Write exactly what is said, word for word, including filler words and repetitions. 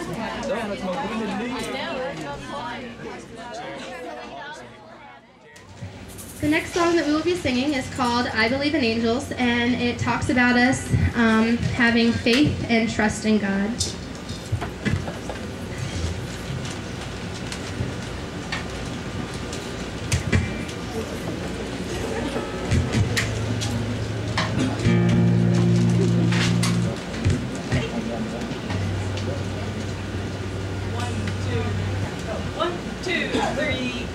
The next song that we will be singing is called I Believe in Angels, and it talks about us um, having faith and trust in God. One, two, one, two, three.